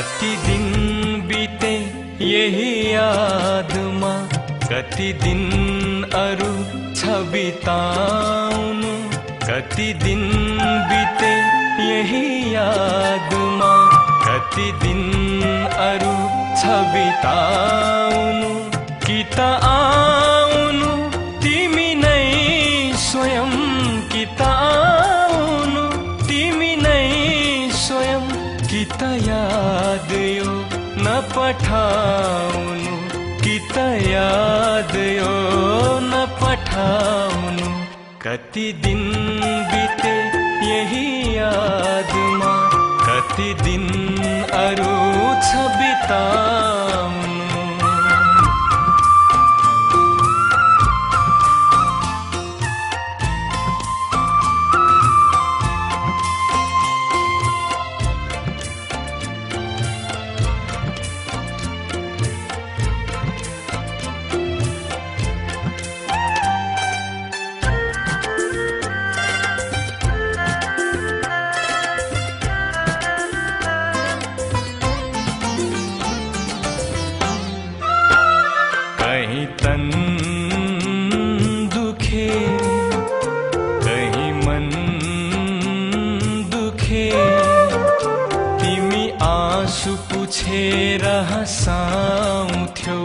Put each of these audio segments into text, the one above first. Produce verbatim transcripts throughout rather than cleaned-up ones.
कति दिन बीते यही यादमा, कति दिन अरु छ बिताउनु। कति दिन बीते यही यादमा, कति दिन अरु छ बिताउनु। कि त आउनु तिमी नै स्वयं, कि त आउनु तिमी नै स्वयं। कि त याद यो न पठाउनु, कि त याद यो न पठाउनु। कति दिन बीते यही यादमा, कति दिन अरु छ बिताउनु। कहीं तन दुखे, कहीं मन दुखे, तिमी आँसु पुछेर हँसाउँथ्यौ।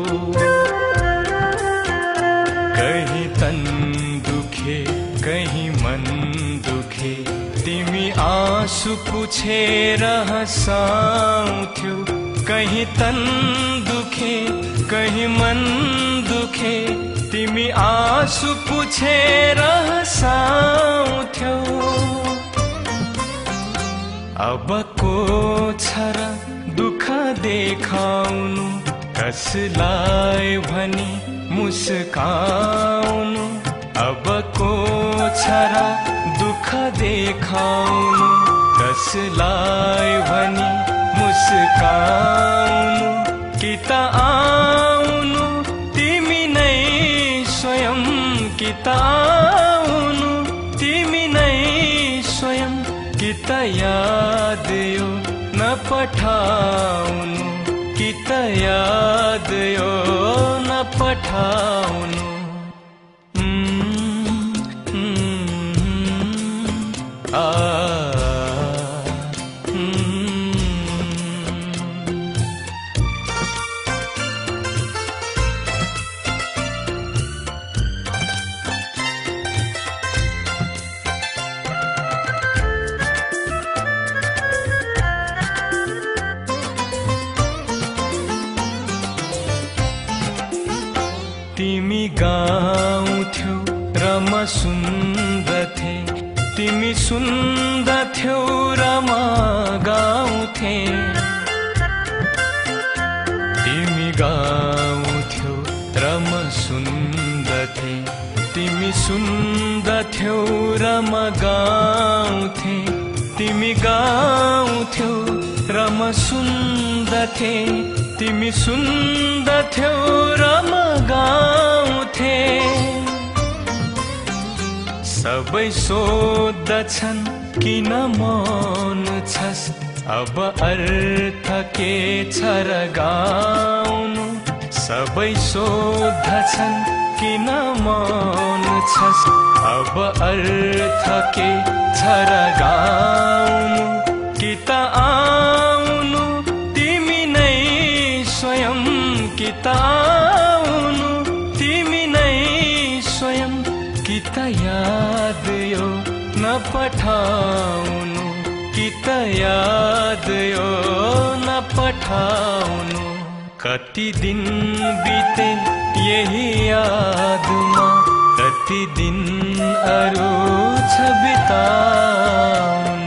कहीं तन दुखे, कहीं मन दुखे, तिमी आँसु पुछेर हँसाउँथ्यौ। कहीं तन दुखे, कहीं मन दुखे, तिमी आँसु पुछेर हँसाउँथ्यौ। अबको छ र दुःख देखाउनु, कसलाई भनी मुस्काउनु। अबको छ र दुःख देखाउनु, कसलाई भनी मुस्काउनु। कि त आउनु तिमी नै स्वयं, कि त आउनु तिमी नै स्वयं। कि त याद यो न पठाउनु, कि त याद यो न पठाउनु। आ तिमी गाउँथ्यौ र म सुन्दथे, तिमी सुन्दथ्यौ र म गाउँथे। तिमी गाउँथ्यौ र म सुन्दथे, तिमी सुन्दथ्यौ र म गाउँथे। तिमी गाउँथ्यौ र म सुन्दथे, तिमी सुन्दथ्यौ र म गाउँथे। सबै सोध्दछन् किन मौन छस्, अब अर्थ के छ र गाउनु। सबै सोध्दछन् किन मौन छस्, अब अर्थ के छ र गाउनु। कि त आउनु तिमी नै स्वयं, कि त आउनु तिमी नै स्वयं। कि त याद यो न पठाउनु, कि त याद यो न पठाउनु। कति दिन बीते यही यादमा, कति दिन अरु छ बिताउनु।